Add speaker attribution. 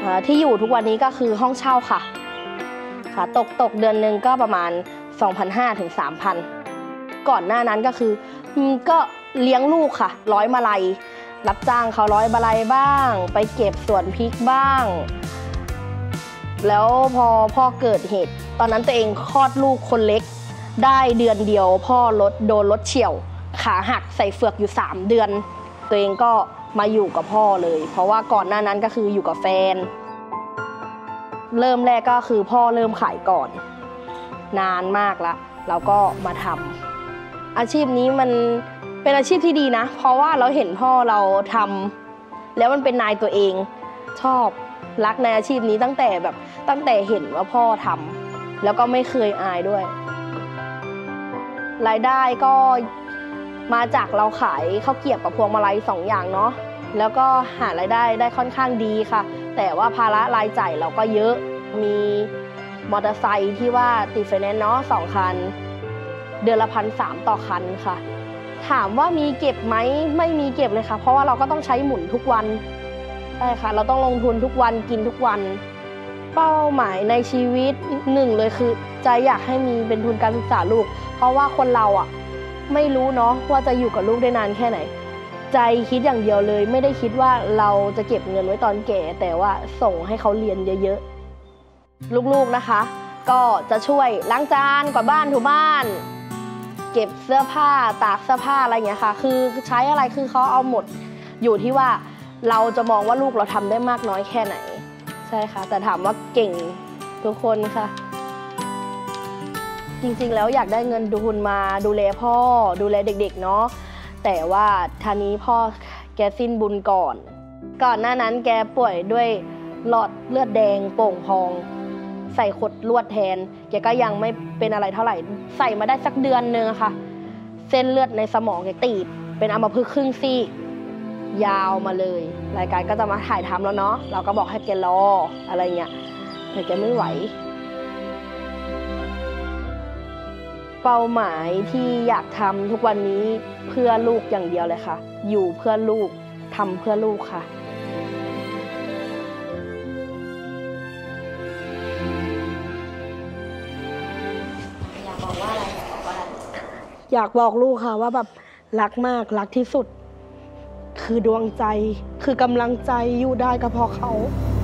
Speaker 1: ที่อยู่ทุกวันนี้ก็คือห้องเช่าค่ะตกเดือนหนึ่งก็ประมาณ 2,500 ถึง 3,000 ก่อนหน้านั้นก็คือก็เลี้ยงลูกค่ะร้อยมาลัยรับจ้างเขาร้อยมาลัยบ้างไปเก็บสวนพริกบ้างแล้วพอพ่อเกิดเหตุตอนนั้นตัวเองคลอดลูกคนเล็กได้เดือนเดียวพ่อโดนรถเฉี่ยวขาหักใส่เฟือกอยู่3 เดือนตัวเองก็มาอยู่กับพ่อเลยเพราะว่าก่อนหน้านั้นก็คืออยู่กับแฟนเริ่มแรกก็คือพ่อเริ่มขายก่อนนานมากแล้วเราก็มาทำอาชีพนี้มันเป็นอาชีพที่ดีนะเพราะว่าเราเห็นพ่อเราทำแล้วมันเป็นนายตัวเองชอบรักในอาชีพนี้ตั้งแต่เห็นว่าพ่อทำแล้วก็ไม่เคยอายด้วยรายได้ก็มาจากเราขายข้าวเกรียบกับพวงมาลัย2 อย่างเนาะแล้วก็หารายได้ค่อนข้างดีค่ะแต่ว่าภาระรายจ่ายเราก็เยอะมีมอเตอร์ไซค์ที่ว่าติดไฟแนนซ์เนาะ2 คันเดือนละ1,300 ต่อคันค่ะถามว่ามีเก็บไหมไม่มีเก็บเลยค่ะเพราะว่าเราก็ต้องใช้หมุนทุกวันใช่ค่ะเราต้องลงทุนทุกวันกินทุกวันเป้าหมายในชีวิต1เลยคือใจอยากให้มีเป็นทุนการศึกษาลูกเพราะว่าคนเราอ่ะไม่รู้เนาะว่าจะอยู่กับลูกได้นานแค่ไหนใจคิดอย่างเดียวเลยไม่ได้คิดว่าเราจะเก็บเงินไว้ตอนแก่แต่ว่าส่งให้เขาเรียนเยอะๆลูกๆนะคะก็จะช่วยล้างจานกวาดบ้านถูบ้านเก็บเสื้อผ้าตากเสื้อผ้าอะไรอย่างเงี้ยค่ะคือใช้อะไรคือเขาเอาหมดอยู่ที่ว่าเราจะมองว่าลูกเราทำได้มากน้อยแค่ไหนใช่ค่ะแต่ถามว่าเก่งทุกคนค่ะจริงๆแล้วอยากได้เงินทุนมาดูแลพ่อดูแลเด็กๆเนาะแต่ว่าทีนี้พ่อแกสิ้นบุญก่อนหน้านั้นแกป่วยด้วยหลอดเลือดแดงโป่งพองใส่ขดลวดแทนแกก็ยังไม่เป็นอะไรเท่าไหร่ใส่มาได้สักเดือนนึงค่ะเส้นเลือดในสมองแกตีบเป็นอัมพฤกษ์ครึ่งซีกยาวมาเลยรายการก็จะมาถ่ายทำแล้วเนาะเราก็บอกให้แกรออะไรเงี้ยแต่แกไม่ไหวเป้าหมายที่อยากทำทุกวันนี้เพื่อลูกอย่างเดียวเลยค่ะอยู่เพื่อลูกทำเพื่อลูกค่ะอยากบอกว่าอะไรอยากบอกลูกค่ะว่าแบบรักมากรักที่สุดคือดวงใจคือกำลังใจอยู่ได้ก็เพราะเขา